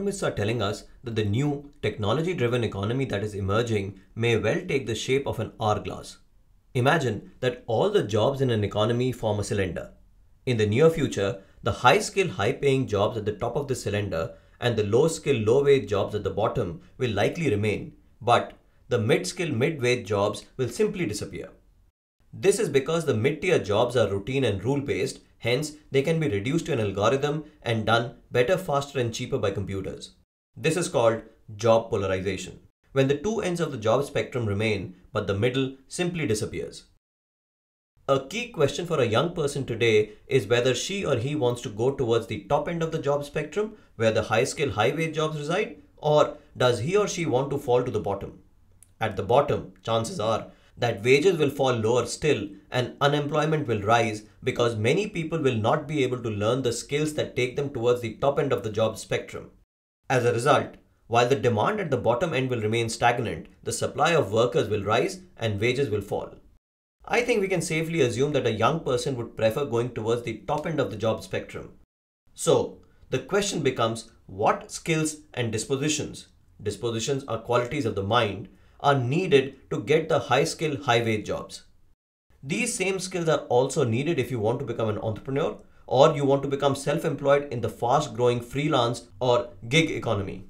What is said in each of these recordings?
economists are telling us that the new technology-driven economy that is emerging may well take the shape of an hourglass. Imagine that all the jobs in an economy form a cylinder. In the near future, the high-skill, high-paying jobs at the top of the cylinder and the low-skill, low-wage jobs at the bottom will likely remain, but the mid-skill, mid-wage jobs will simply disappear. This is because the mid-tier jobs are routine and rule-based, hence they can be reduced to an algorithm and done better, faster and cheaper by computers. This is called job polarization, when the two ends of the job spectrum remain but the middle simply disappears. A key question for a young person today is whether she or he wants to go towards the top end of the job spectrum where the high-skill, high-wage jobs reside, or does he or she want to fall to the bottom? At the bottom, chances are that wages will fall lower still and unemployment will rise because many people will not be able to learn the skills that take them towards the top end of the job spectrum. As a result, while the demand at the bottom end will remain stagnant, the supply of workers will rise and wages will fall. I think we can safely assume that a young person would prefer going towards the top end of the job spectrum. So, the question becomes, what skills and dispositions are qualities of the mind, are needed to get the high-skill, high-wage jobs. These same skills are also needed if you want to become an entrepreneur or you want to become self-employed in the fast-growing freelance or gig economy.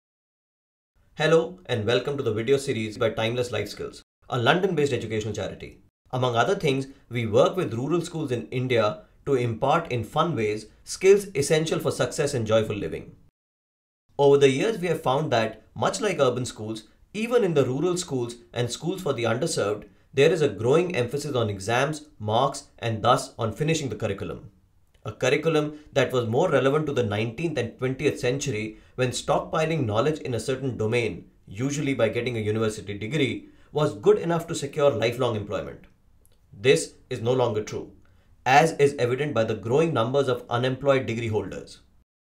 Hello and welcome to the video series by Timeless Life Skills, a London-based educational charity. Among other things, we work with rural schools in India to impart in fun ways skills essential for success and joyful living. Over the years, we have found that, much like urban schools, even in the rural schools and schools for the underserved, there is a growing emphasis on exams, marks, and thus on finishing the curriculum. A curriculum that was more relevant to the 19th and 20th century when stockpiling knowledge in a certain domain, usually by getting a university degree, was good enough to secure lifelong employment. This is no longer true, as is evident by the growing numbers of unemployed degree holders.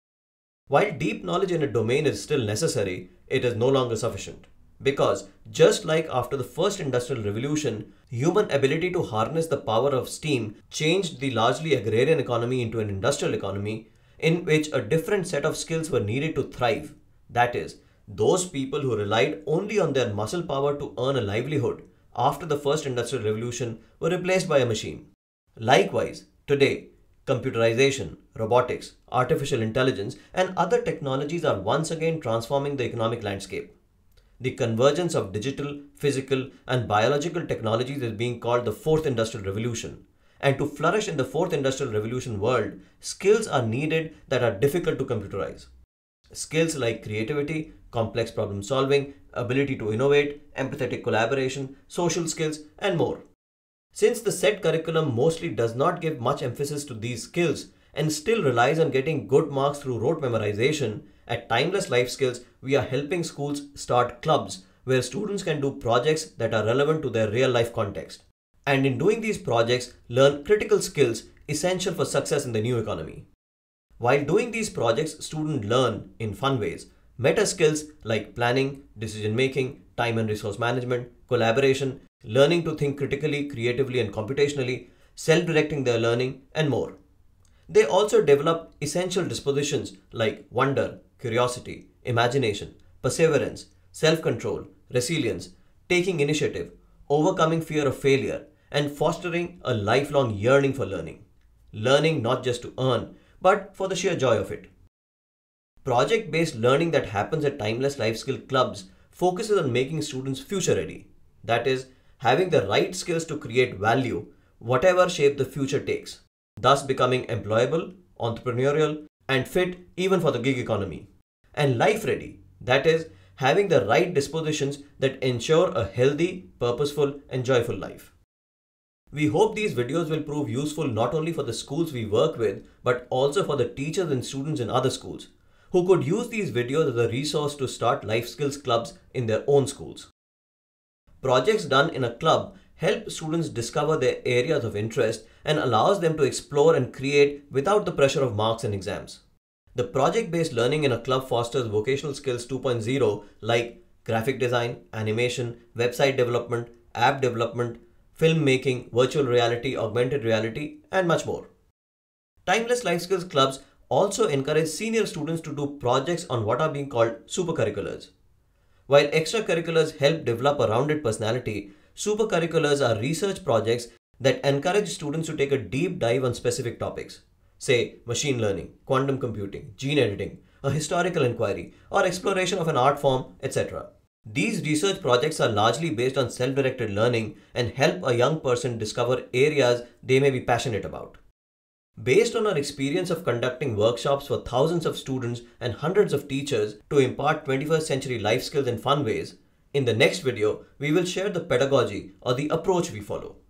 While deep knowledge in a domain is still necessary, it is no longer sufficient. Because just like after the first industrial revolution, human ability to harness the power of steam changed the largely agrarian economy into an industrial economy in which a different set of skills were needed to thrive. That is, those people who relied only on their muscle power to earn a livelihood after the first industrial revolution were replaced by a machine. Likewise, today, computerization, robotics, artificial intelligence, and other technologies are once again transforming the economic landscape. The convergence of digital, physical, and biological technologies is being called the fourth industrial revolution. And to flourish in the fourth industrial revolution world, skills are needed that are difficult to computerize. Skills like creativity, complex problem solving, ability to innovate, empathetic collaboration, social skills, and more. Since the set curriculum mostly does not give much emphasis to these skills and still relies on getting good marks through rote memorization, at Timeless Life Skills, we are helping schools start clubs where students can do projects that are relevant to their real-life context. And in doing these projects, learn critical skills essential for success in the new economy. While doing these projects, students learn, in fun ways, meta skills like planning, decision-making, time and resource management, collaboration, learning to think critically, creatively and computationally, self-directing their learning, and more. They also develop essential dispositions like wonder, curiosity, imagination, perseverance, self-control, resilience, taking initiative, overcoming fear of failure, and fostering a lifelong yearning for learning. Learning not just to earn, but for the sheer joy of it. Project-based learning that happens at Timeless Life Skill Clubs focuses on making students future ready. That is, having the right skills to create value, whatever shape the future takes, thus becoming employable, entrepreneurial, and fit even for the gig economy. And life ready, that is, having the right dispositions that ensure a healthy, purposeful, and joyful life. We hope these videos will prove useful not only for the schools we work with, but also for the teachers and students in other schools, who could use these videos as a resource to start life skills clubs in their own schools. Projects done in a club help students discover their areas of interest and allows them to explore and create without the pressure of marks and exams. The project-based learning in a club fosters vocational skills 2.0 like graphic design, animation, website development, app development, filmmaking, virtual reality, augmented reality, and much more. Timeless Life Skills Clubs also encourage senior students to do projects on what are being called supercurriculars. While extracurriculars help develop a rounded personality, supercurriculars are research projects that encourage students to take a deep dive on specific topics. Say, machine learning, quantum computing, gene editing, a historical inquiry, or exploration of an art form, etc. These research projects are largely based on self-directed learning and help a young person discover areas they may be passionate about. Based on our experience of conducting workshops for thousands of students and hundreds of teachers to impart 21st century life skills in fun ways, in the next video, we will share the pedagogy or the approach we follow.